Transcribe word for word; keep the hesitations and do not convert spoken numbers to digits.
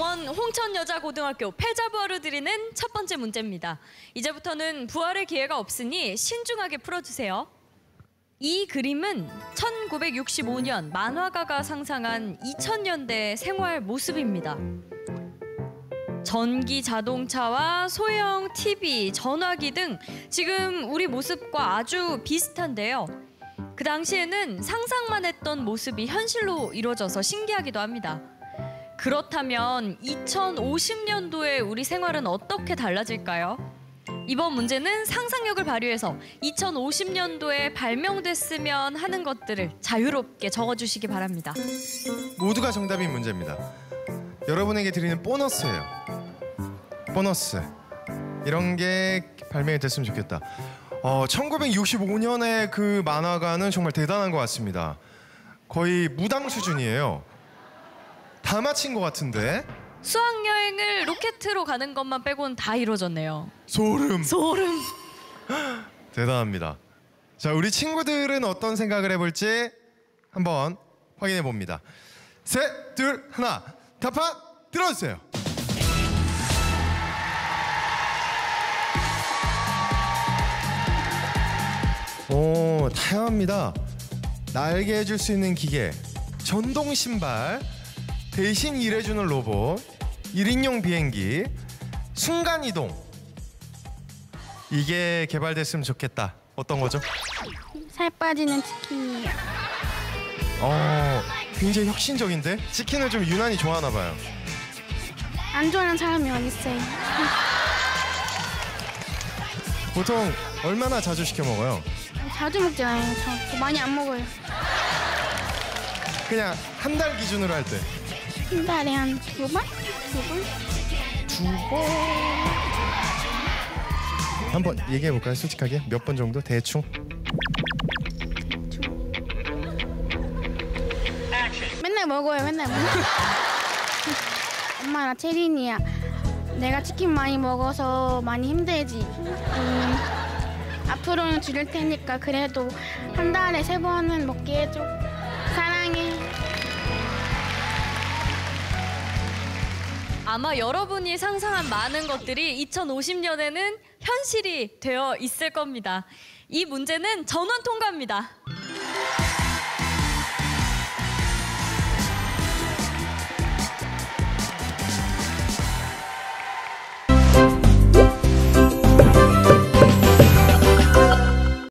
영원 홍천여자고등학교 패자부활을 드리는 첫 번째 문제입니다. 이제부터는 부활의 기회가 없으니 신중하게 풀어주세요. 이 그림은 천구백육십오 년 만화가가 상상한 이천 년대 생활 모습입니다. 전기 자동차와 소형 티비, 전화기 등 지금 우리 모습과 아주 비슷한데요. 그 당시에는 상상만 했던 모습이 현실로 이루어져서 신기하기도 합니다. 그렇다면 이천오십 년도에 우리 생활은 어떻게 달라질까요? 이번 문제는 상상력을 발휘해서 이천오십 년도에 발명됐으면 하는 것들을 자유롭게 적어주시기 바랍니다. 모두가 정답인 문제입니다. 여러분에게 드리는 보너스예요. 보너스. 이런 게 발명이 됐으면 좋겠다. 어, 천구백육십오 년의 그 만화가는 정말 대단한 것 같습니다. 거의 무당 수준이에요. 다 맞힌 것 같은데? 수학여행을 로켓으로 가는 것만 빼고는 다 이루어졌네요. 소름! 소름! 대단합니다. 자, 우리 친구들은 어떤 생각을 해볼지 한번 확인해 봅니다. 셋, 둘, 하나, 답판 들어주세요. 오, 다양합니다. 날개 해줄 수 있는 기계, 전동 신발, 대신 일해주는 로봇, 일 인용 비행기, 순간이동. 이게 개발됐으면 좋겠다. 어떤 거죠? 살 빠지는 치킨이요. 어, 굉장히 혁신적인데? 치킨을 좀 유난히 좋아하나 봐요. 안 좋아하는 사람이 어딨어요. 보통 얼마나 자주 시켜 먹어요? 자주 먹잖아요. 저 많이 안 먹어요. 그냥 한 달 기준으로 할 때. 한 달에 한 두 번? 두 번? 두 번. 한번 얘기해 볼까요? 솔직하게 몇 번 정도? 대충? 맨날 먹어요. 맨날 먹어요. 엄마, 나 체린이야. 내가 치킨 많이 먹어서 많이 힘들지. 음, 앞으로는 줄일 테니까 그래도 한 달에 세 번은 먹게 해줘. 사랑해. 아마 여러분이 상상한 많은 것들이 이천오십 년에는 현실이 되어 있을 겁니다. 이 문제는 전원 통과입니다.